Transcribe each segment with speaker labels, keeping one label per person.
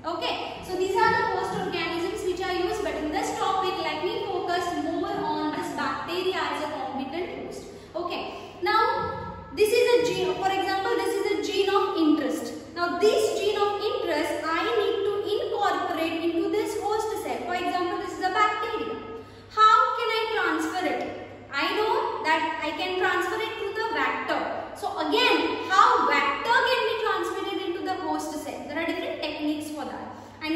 Speaker 1: Okay, so these are the host organisms which are used, but in this topic let me focus more on this bacteria as a competent host. Okay, now this is a gene, for example this is a gene of interest. Now this gene of interest I need to incorporate into this host cell. For example, this is a bacteria. How can I transfer it? I know that I can transfer it through the vector. So again, how vector can be transmitted into the host cell? There are different techniques for that. And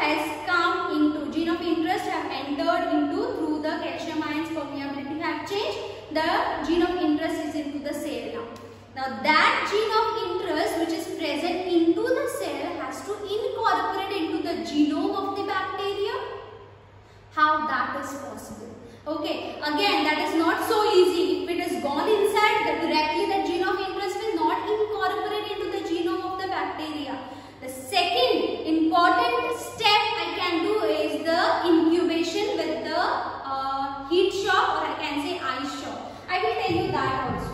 Speaker 1: has come into, gene of interest have entered into through the calcium ions permeability have changed. The gene of interest is into the cell now. Now that gene of interest which is present into the cell has to incorporate into the genome of the bacteria. How that is possible? Okay, again that is not so easy. If it has gone inside, directly the gene of interest will not incorporate into the genome of the bacteria. The second important step I can do is the incubation with the heat shock, or I can say ice shock. I will tell you that also.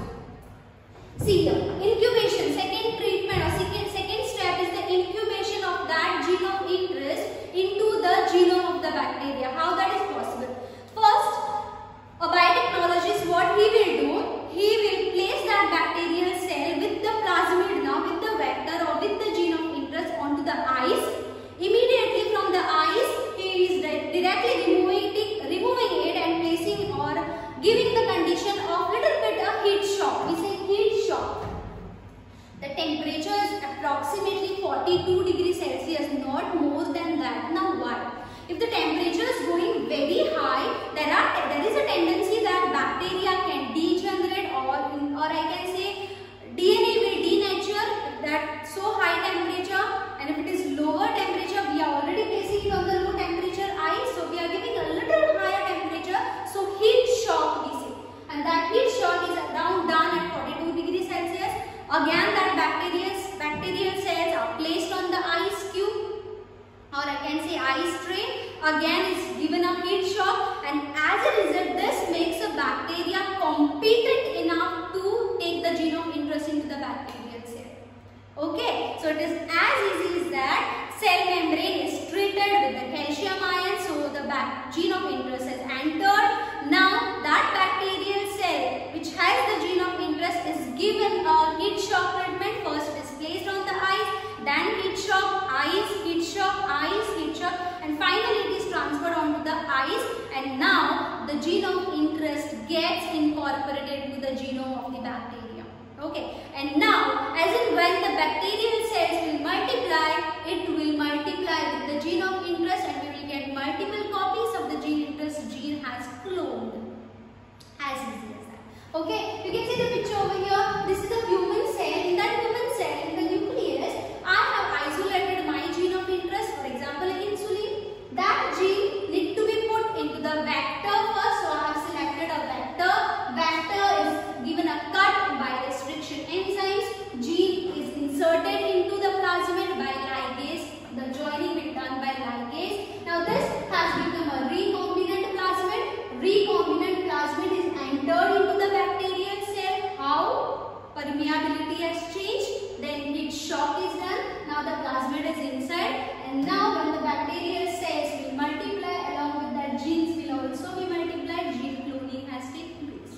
Speaker 1: See here, incubation, second treatment or second step is the incubation of that gene of interest into the genome of the bacteria. How that is possible? First, a biotechnologist, what he will do, he will place that bacterial cell with the plasmid now, with the vector or with the gene of interest onto the ice. Immediately from the ice, he is directly removing it and placing or giving the condition of little bit a heat shock. We say heat shock. The temperature is approximately 42 degrees Celsius, not more than that. Now why? If the temperature is going very high, there is a tendency that bacteria can degenerate, or I can say DNA will denature that so high temperature, and if it is lower temperature, we are already placing it on the low temperature ice, so we are giving a little higher temperature, so heat shock we say, and that heat shock is around done at 42 degrees Celsius. Again that bacterial cells are placed on the ice cube, or I can say ice tray. Again is given a heat shock, and as a result this makes a bacteria competent enough to take the gene of interest into the bacterial cell. Okay, so it is as easy as that. Cell membrane is treated with the calcium ion, so the gene of interest has entered. Now that bacterial cell which has the gene of interest is given a heat shock treatment. First it is placed on the ice, then heat shock, ice, heat shock, ice, heat shock, and finally it is transferred onto the ice, and now the gene of interest gets incorporated into the genome of the bacteria. Okay, and now as in when the bacterial cells will multiply, it will multiply with the gene of interest, and we will get multiple copies of the gene interest gene has cloned. As easy as that. Okay, you can see the picture over here. This is a human cell. In that human cell, in the nucleus, I have isolated my gene of interest, for example insulin. That gene need to be put into the vector first, so I have selected a vector. Vector is given a cut by restriction enzymes. Gene is inserted into the plasmid by ligase. The joining will be done by ligase. Now this has become a recombinant plasmid. Recombinant plasmid is entered into the bacterial cell. How? Permeability has changed. Then heat shock is done. Now the plasmid is inside, and now when the bacterial cells will multiply, along with that genes will also be multiplied. Gene cloning has taken place.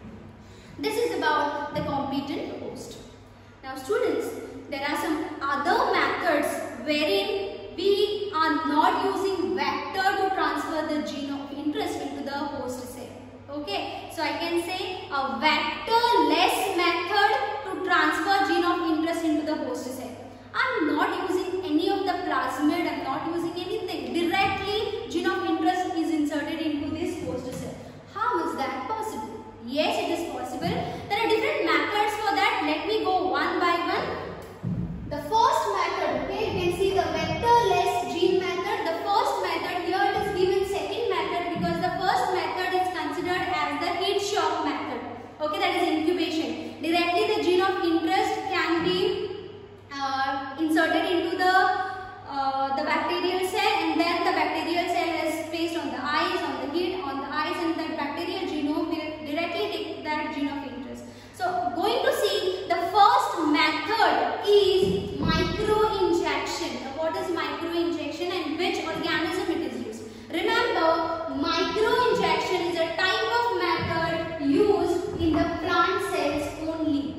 Speaker 1: This is about the competent host. Now students, there are some other methods wherein we are not using vector to transfer the gene of interest into the host cell. Okay, so I can say a vector-less method to transfer gene of interest into the host cell. I am not using any of the plasmid, I am not using anything. Directly gene of interest is inserted into this host cell. How is that possible? Yes, it is possible. There are different methods for that. Let me go one by one. The first method, okay, you can see the vector-less gene method. The first method, here it is given second method because the first method is considered as the heat shock method. Okay, that is incubation. Directly the gene of interest can be inserted into the bacterial cell, and then the bacterial cell is placed on the ice, on the heat, on the ice, and that bacterial genome will directly take that gene of interest. So going to see the first method is micro-injection. Now what is micro-injection and which organism it is used? Remember, micro-injection is a type of method used in the plant cells only.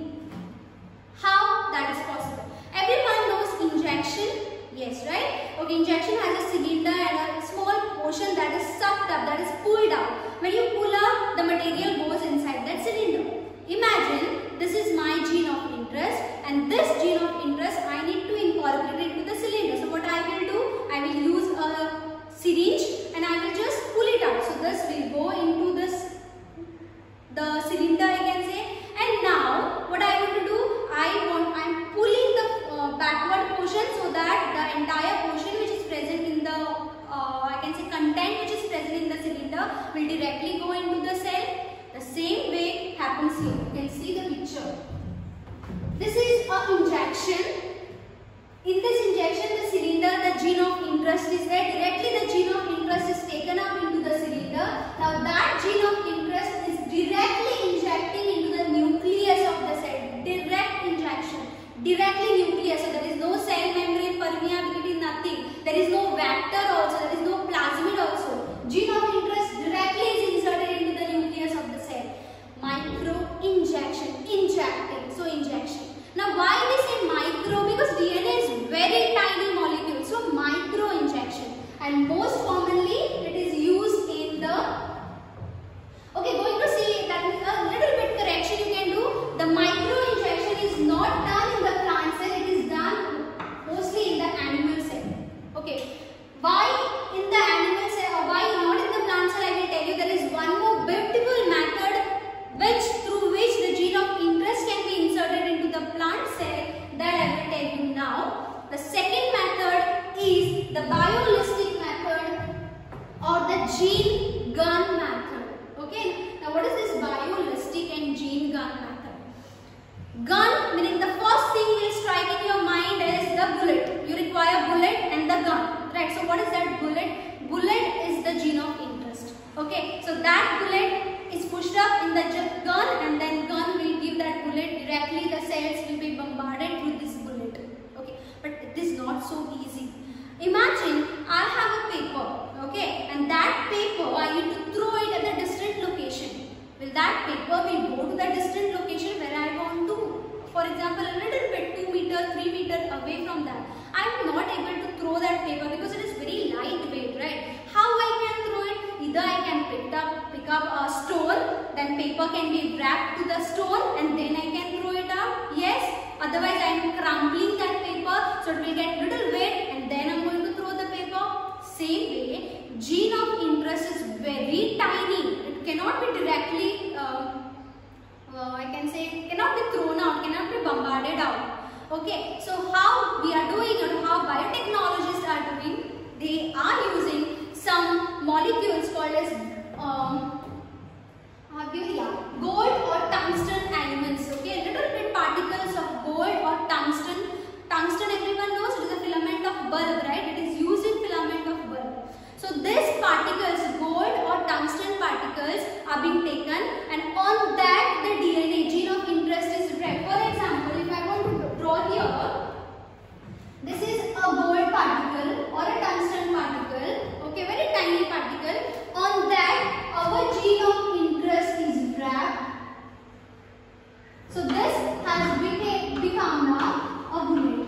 Speaker 1: How that is possible? Everyone knows injection. Yes, right? Okay, injection has a cylinder and a small portion that is sucked up, that is pulled out. When you pull up, the material goes inside that cylinder. Imagine this is my gene of interest, and this gene of interest I need to incorporate into the cylinder. So what I will do? I will use a syringe and I will just pull it out. So this will go into the cylinder, I can say. And now what I want to do, I'm pulling the backward portion so that the entire portion which is present in the I can say content which is present in the cylinder will directly go into the cell. The same way happens here. You can see the picture. This is an injection. In this injection, the cylinder, the gene of interest is there. Directly the gene of interest is taken up into the cylinder. Now that gene of interest is directly injecting into the nucleus of the cell. Direct injection. Directly nucleus. So there is no cell membrane permeability, nothing. There is no vector also. There is no plasmid also. Gene of interest directly is inserted into the nucleus of the cell. Micro injection. Injecting. So injection. Now why we say micro? Because DNA is very tiny molecule. So micro injection. And most commonly it is used in the, okay, going to see that a little bit correction you can do. The micro injection is not done in the plant cell. It is done mostly in the animal cell. Okay. Why in the animal cell or why not in the plant cell? I will tell you there is one more beautiful method through which the gene of interest can be inserted into the plant cell, that I will tell you now. The second method is the biolistic method or the gene gun method. Okay. Now what is this biolistic and gene gun method? Gun meaning the first thing will strike in your mind is the bullet. You require bullet and the gun. Right. So what is that bullet? Bullet is the gene of interest. Okay. So that bullet is pushed up in the gun and then gun will give that bullet directly. The cells will be bombarded through this bullet. Okay. But it is not so easy. Imagine I have a paper. Okay. And that paper I need to throw it at a distant location. Will that paper will go to the distant location where I want to? For example, a little bit 2 meters, 3 meters away from that. I am not able to throw that paper because it is very lightweight, right? How I can throw it? Either I can pick up a stone, then paper can be wrapped to the stone and then I can throw it out. Yes. Otherwise I am crumpling that paper so it will get little weight and then I am going to throw the paper. Same way, gene of interest is very tiny. It cannot be directly, I can say, cannot be thrown out, cannot be bombarded out. Okay, so how we are doing or how biotechnologists are doing, they are using some molecules called as gold or tungsten elements. Okay, little bit particles of gold or tungsten. Tungsten, everyone knows, it is a filament of bulb, right? It is used in filament of bulb. So these particles, gold or tungsten particles, are being taken and on that the DNA, gene of interest, is read. For example, if I want to draw here, this is a gold particle or a tungsten particle, okay, very tiny particle. On that, our gene of interest is wrapped. So this has become now a bullet.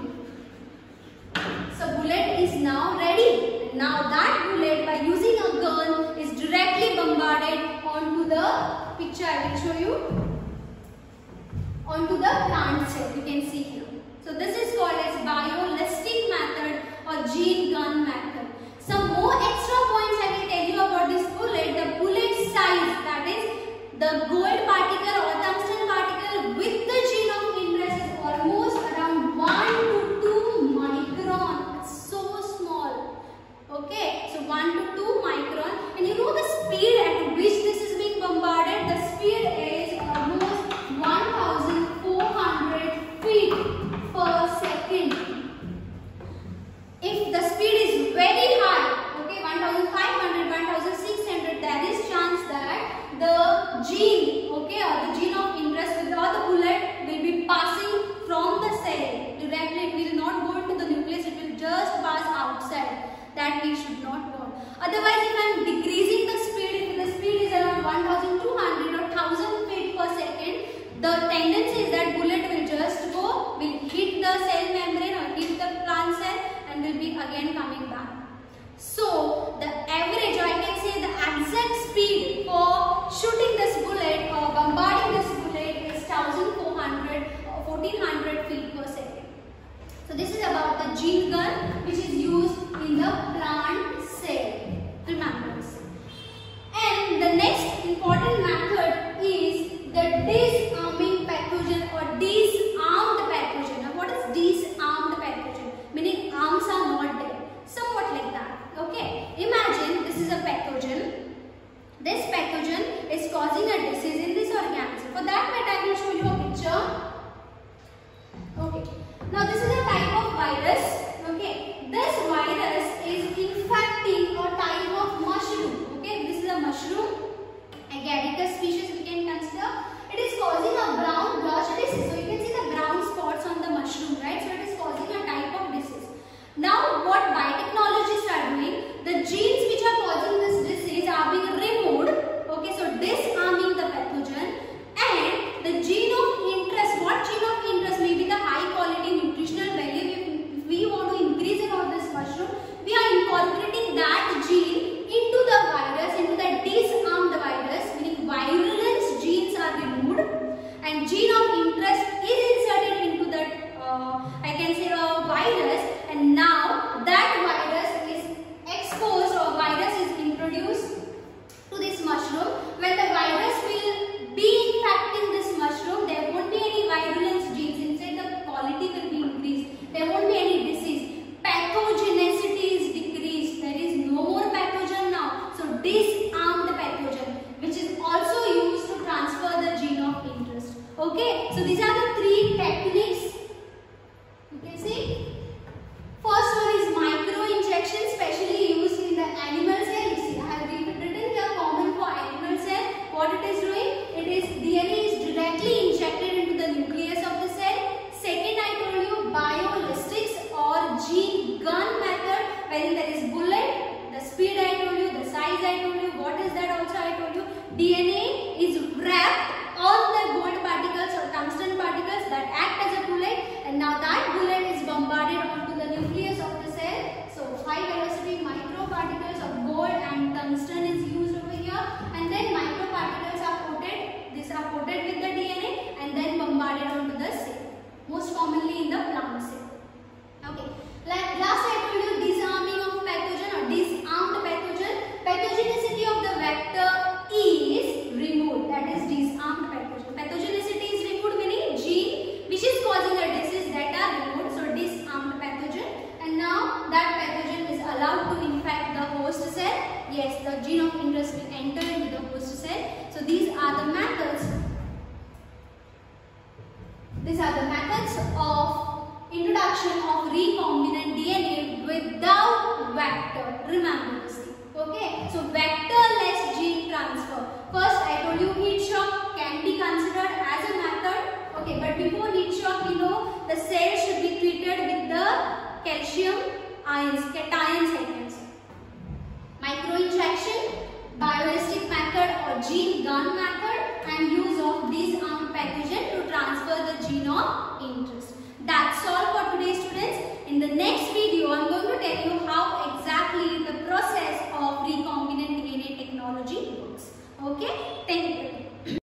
Speaker 1: So bullet is now ready. Now that bullet, by using a gun, is directly bombarded onto the picture I will show you, onto the plant cell. You can see here. So this is called as biolistic method or gene gun method. Some more extra points I will tell you about this bullet. The bullet size, that is the gold particle or tungsten particle with the gene of interest, is almost around 1 to 2 micron. It's so small. Okay, so 1 to 2 micron. And you know the speed at which this is being bombarded? The speed is almost 1400 feet per second. If the speed is very high, okay, 1500, 1600, there is chance that the gene, okay, or the gene of interest with all the bullet will be passing from the cell directly. It will not go into the nucleus, it will just pass outside. That we should not want. Otherwise, if I am decreasing the speed, if the speed is around 1200 or 1000 feet per second, the tendency is that bullet will just go, will hit the cell membrane or hit the plant cell and will be again coming back. So the average, or I can say the exact speed for shooting this bullet or bombarding this bullet is 1400 or 1400 feet per second. So this is about the gene gun which is used in the plant cell. virus. Okay, this virus is infecting a type of mushroom. Okay, this is a mushroom, Agaricus species we can consider. It is causing a brown blotch disease. So you can see the brown spots on the mushroom, right? So it is causing a type of disease. Now what biotechnologists are doing, the genes which are causing this disease are being removed. Okay, so disarming the pathogen, and the gene of interest, what gene of interest may be the high quality nutritional value. If we want to increase it on this mushroom, we are incorporating that gene into the virus, into the disarmed virus, meaning virulence genes are removed and gene of interest is inserted into that I can say a virus, and now that virus is exposed or virus is introduced to this mushroom. When the virus will be infecting this mushroom, there won't be any virulence genes. Instead, the quality will be increased. There won't be any disease. Pathogenicity is decreased. There is no more pathogen now. So disarm the pathogen, which is also used to transfer the gene of interest. Okay. So these are the three techniques. You can see. First one is micro-injection, specially used in the animal cell. You see, I have written here common for animal cell. What it is doing? It is DNA is directly injected into the nucleus of the cell. Second, I told you biolistics or gene gun method, wherein there is bullet. The speed I told you, the size I told you. What is that also I told you? DNA is wrapped on the gold particles or tungsten particles that act as a bullet, and now that bullet is bombarded onto the nucleus of the cell. So high velocity microparticles of gold and tungsten is used over here, and then microparticles are coated. These are coated with the DNA and then bombarded onto the cell, most commonly in the plant cell. Okay. Last I told you disarming of pathogen or disarmed pathogen. Pathogenicity of the vector is removed. That is disarmed pathogen. Pathogenicity is removed, meaning gene which is causing a disease that are removed. So disarmed pathogen, and now that pathogen is allowed to infect the host cell. Yes, the gene of interest will enter into the host cell. So these are the methods. These are the methods of introduction of recombinant DNA without vector. Remember this thing. Okay. So vectorless gene transfer. First I told you heat shock can be considered as a method. Okay, but before heat shock, we know the cell should be treated with the calcium ions, cations I can say. Micro-injection, biolistic method or gene gun method, and use of disarmed pathogen to transfer the gene of